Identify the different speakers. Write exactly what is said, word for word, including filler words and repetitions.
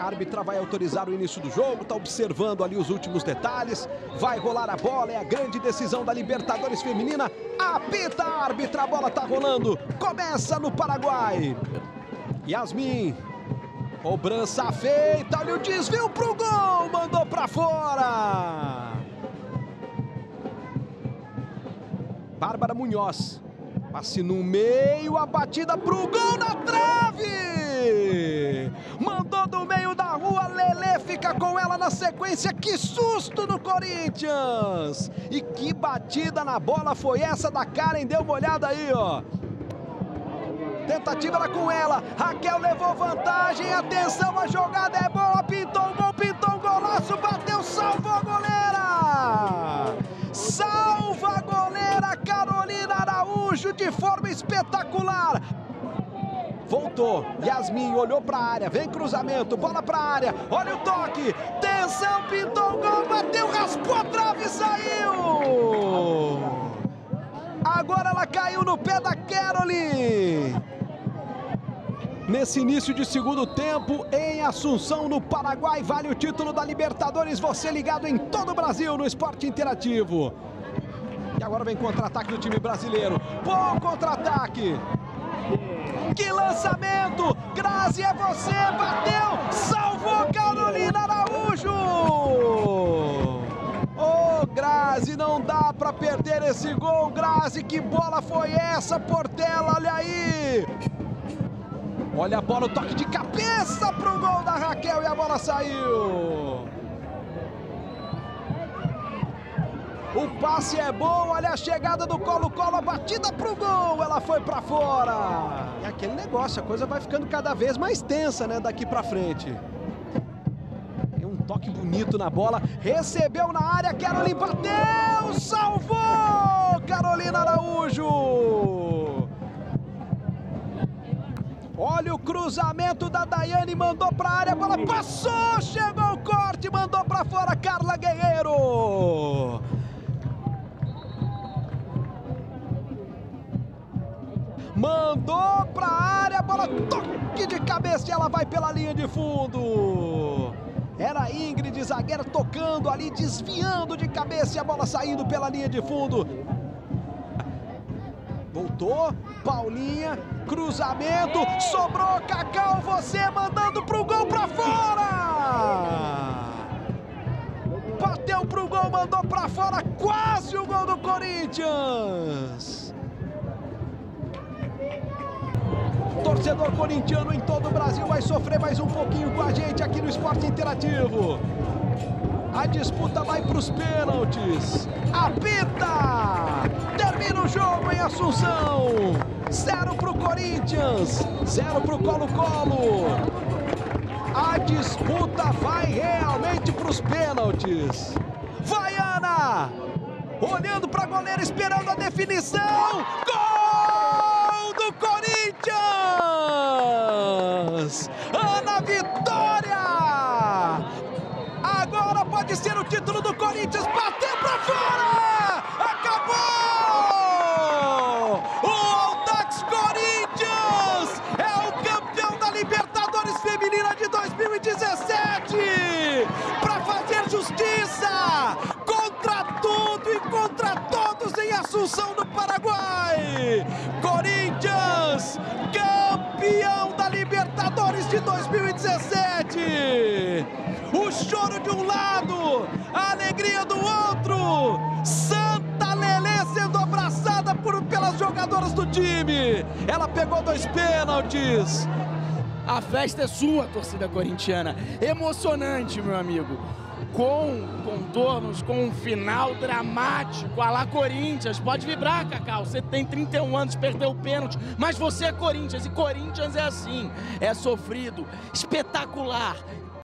Speaker 1: A árbitra vai autorizar o início do jogo, está observando ali os últimos detalhes. Vai rolar a bola, é a grande decisão da Libertadores Feminina. Apita a árbitra, a bola está rolando. Começa no Paraguai. Yasmin, cobrança feita, olha o desvio pro gol, mandou para fora. Bárbara Munhoz, passe no meio, a batida pro gol na trave! Mandou do meio da rua, Lelê fica com ela na sequência, que susto do Corinthians! E que batida na bola foi essa da Karen, deu uma olhada aí, ó. Tentativa era com ela, Raquel levou vantagem, atenção, a jogada é boa, pintou um gol, pintou um golaço, bateu, salvou a goleira! Salva a goleira Carolina Araújo de forma espetacular. Voltou, Yasmin olhou para a área, vem cruzamento, bola para a área, olha o toque, tensão, pintou o gol, bateu, raspou a trave e saiu. Agora ela caiu no pé da Caroline. Nesse início de segundo tempo, em Assunção, no Paraguai, vale o título da Libertadores. Você ligado em todo o Brasil no Esporte Interativo. E agora vem contra-ataque do time brasileiro. Bom contra-ataque. Que lançamento! Grazi, é você! Bateu! Salvou Carolina Araújo! Ô, Grazi, não dá para perder esse gol. Grazi, que bola foi essa, Portela? Olha aí! Olha a bola, o toque de cabeça pro gol da Raquel e a bola saiu. O passe é bom, olha a chegada do Colo-Colo, a batida pro gol, ela foi pra fora. É aquele negócio, a coisa vai ficando cada vez mais tensa, né, daqui pra frente. Tem um toque bonito na bola, recebeu na área, Caroline bateu, salvou Carolina Araújo. Olha o cruzamento da Daiane, mandou para a área, a bola passou, chegou o corte, mandou para fora Carla Guerreiro. Mandou para a área, a bola toque de cabeça e ela vai pela linha de fundo. Era a Ingrid, zagueira, tocando ali, desviando de cabeça e a bola saindo pela linha de fundo. Voltou, Paulinha, cruzamento, sobrou, Cacau, você mandando pro gol pra fora! Bateu pro gol, mandou pra fora, quase o gol do Corinthians! Torcedor corintiano em todo o Brasil vai sofrer mais um pouquinho com a gente aqui no Esporte Interativo. A disputa vai para os pênaltis. Apita! Termina o jogo em Assunção. Zero para o Corinthians, zero para o Colo-Colo. A disputa vai realmente para os pênaltis. Vai, Ana! Olhando para a goleira, esperando a definição. Gol do Corinthians! Ana Vitória! Agora pode ser o título do Corinthians, bateu pra fora! Acabou! O Audax Corinthians é o campeão da Libertadores Feminina de dois mil e dezessete! Para fazer justiça contra tudo e contra todos em Assunção, no Paraguai! Corinthians, campeão da Libertadores de dois mil e dezessete! O choro de um lado, a alegria do outro. Santa Lelê sendo abraçada por, pelas jogadoras do time. Ela pegou dois pênaltis.
Speaker 2: A festa é sua, torcida corintiana. Emocionante, meu amigo. Com contornos, com um final dramático, a lá Corinthians. Pode vibrar, Cacau, você tem trinta e um anos, perdeu o pênalti, mas você é Corinthians, e Corinthians é assim, é sofrido, espetacular,